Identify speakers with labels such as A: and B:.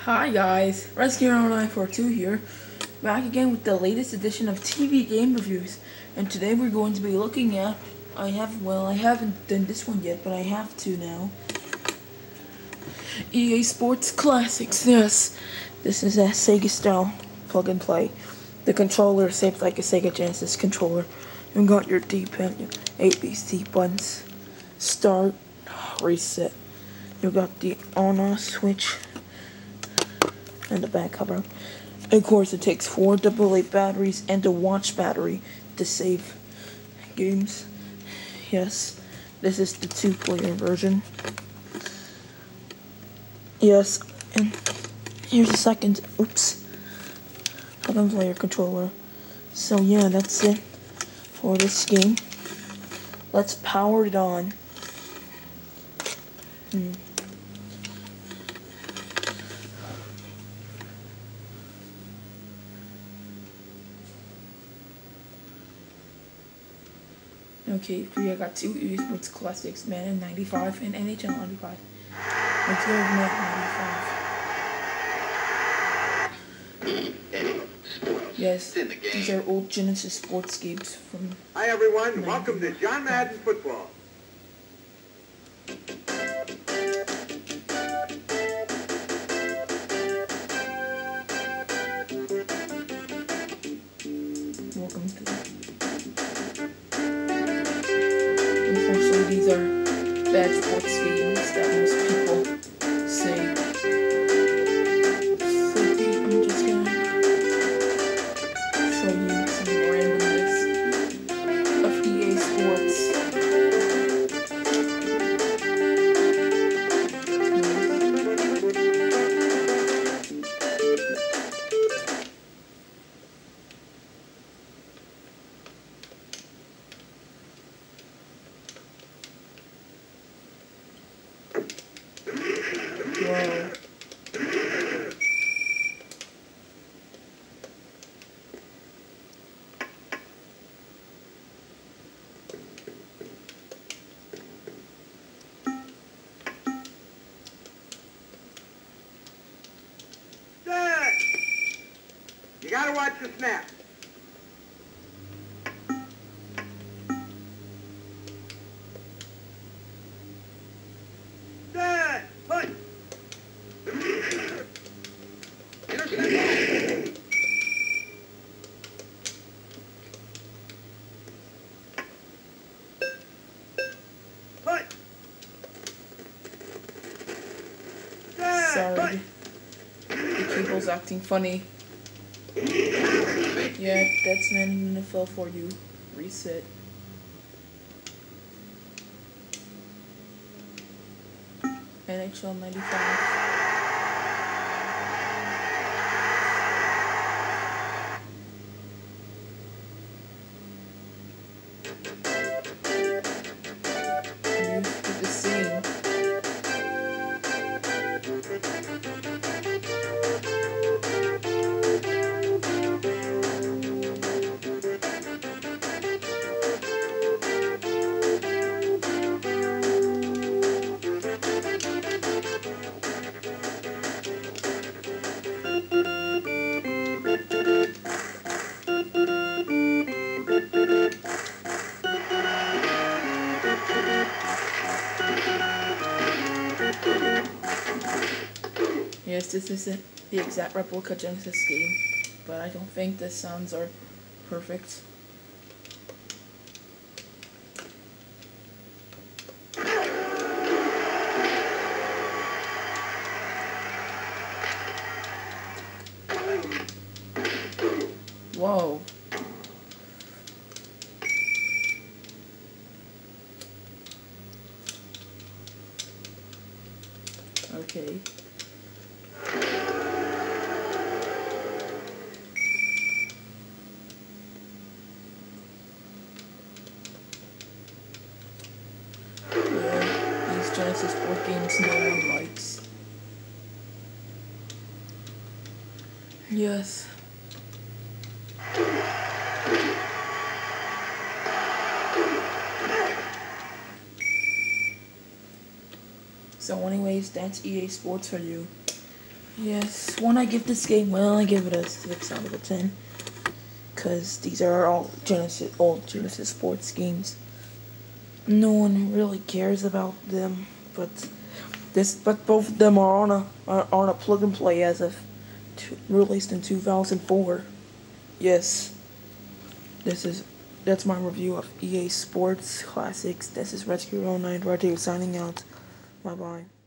A: Hi guys, Rescue942 here, back again with the latest edition of TV game reviews. And today we're going to be looking at, I haven't done this one yet, but I have to now. EA Sports Classics, yes. This is a Sega style plug and play. The controller is shaped like a Sega Genesis controller. You've got your D-pad, your ABC buttons, start, reset. You've got the on-off switch and the back cover. Of course, it takes 4 AA batteries and a watch battery to save games. Yes, this is the 2-player version. Yes, and here's a second, second player controller. So yeah, that's it for this game. Let's power it on. Okay, we got 2 EA Sports Classics, Madden 95 and NHL 95. Let's go with Madden 95. Yes, these are old Genesis sports games from...
B: Hi everyone, welcome to John Madden Football.
A: Welcome to that. Unfortunately, these are bad sports games that most people say. So I'm just gonna show you some randomness of EA Sports. Whoa.
B: Good. You gotta watch the snap. Good. Put. Intercept. Put. Good.
A: Sorry. The cable's acting funny. Yeah, that's Madden NFL for you. Reset. NHL 95. You do the same. Yes, this isn't the exact replica Genesis game, but I don't think the sounds are perfect. Whoa. Okay. Yeah, these Genesis board games no one likes. Yes. So anyways, that's EA Sports for you. Yes, when I give this game, well, I give it a 6 out of a 10. Because these are all old Genesis sports games. No one really cares about them, but both of them are on a plug and play as of released in 2004. Yes, that's my review of EA Sports Classics. This is Rescue 09 Radu signing out. Bye bye.